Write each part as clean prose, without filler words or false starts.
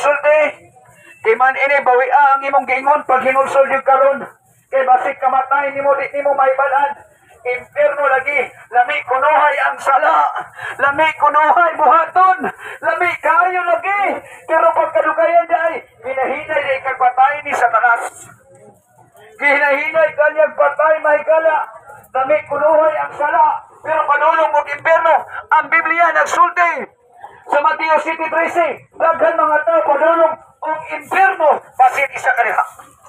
sulti. Di man ini bawi ang imong gingon pag hinulsol yung karon. Kay basig kamatay nimo di nimo maibalan. Impierno lagi, lami kunuhay ang sala, lami kunuhay buhaton, lami kayo lagi. Pero pagkadugayan day, hinahinay day kagpatay ni Satanas. Hinahinay kanyang patay mahigala, lami kunuhay ang sala. Pero panulong mo impierno, ang Biblia nagsulti. Sa Mateo 7:13, daghan mga tao panulong ang impierno, basit isa kanila.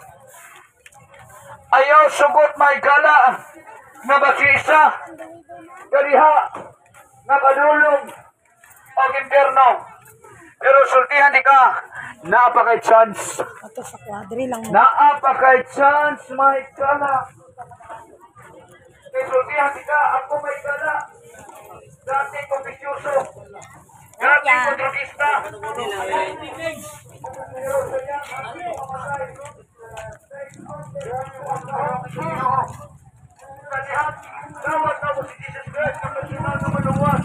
Ayaw sugot mahigala. Nga bakisa kariha nga padulong o impierno. Pero sultihan di ka, naapakay chance. Ato sa kwadri lang. Naapakay chance, may kala. Kaya sultihan di ka, ako may kala. Dati kong bisyoso. Dati kong drogista. Gawat na mo si Jesus Christ na personal na maluwas.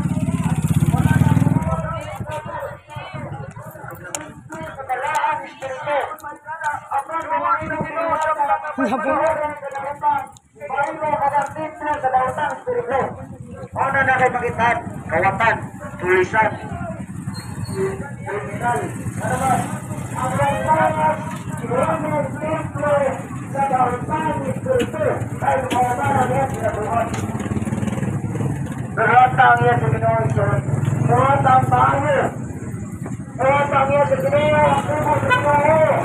Katalaan, Espiritu. Ang pagkakas ng Pinoy sa mga kapatid Bailo kagantin na sa lautan, Espiritu. Ano na kayo makitaan? Kawatan, tulisan. Tulisan. Ano ba? Ang lantanas, Iwanan, Templo, sa lautan, Espiritu. Ay, kawatan na yan, sinabuhan. Beratang yan sa Pinoy, sir. Beratang tayo. Beratang yan sa Pinoy, ang puso sa Pinoy.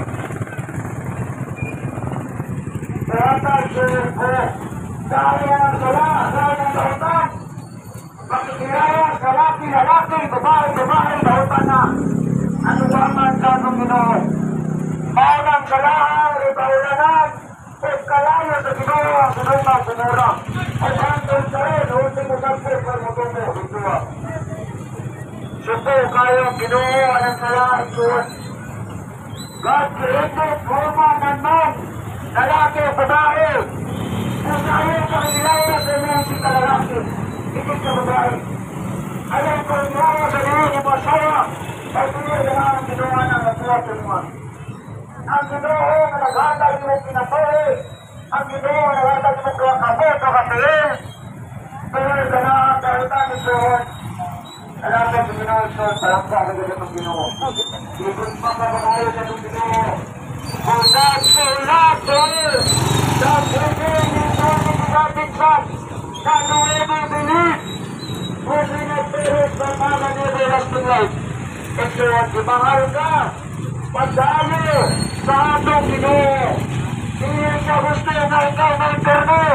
Beratang, sir, ko. Dahil ang sala, dahil ang lautan. Pakikiraya sa lalaki, babae, lautan na. Ano ba man sa Pinoy? Maunang salahan, ipaulanan, pagkalayo sa Pinoy, ang sunumang sunura. At hanggang sa rin, ultimo sampo, permotomo, hindua. Supo kayo, Pinoy, ang salahan, suwan. God created, woman and man, lalaki, babae. Kung ayaw sa kanilaya sa mga si kalalaki, ikit sa babae. Ayaw ko niya sa mga ni Masawa, ay tuloy na ang ginawa ng natuwa sa ang Ginoo na naghatag mo pinatuloy, ang Ginoo na naghatag mo kaboto kapihin, tuloy ka na ang kahitan ni Tuhan. Alam mo sa Ginoo, sir, parang kagagad ang Ginoo. Ikot pa ka kayo sa Ginoo. Kudat sulat, sir, sa bigay ni Tuhan natin sa kanuwi bilis. Pwede na pero sa mga nivelas ng life. Kasi ang dimahal ka, pagdalo sa atong Ginoo. Hindi ka gusto na ikaw ng internet.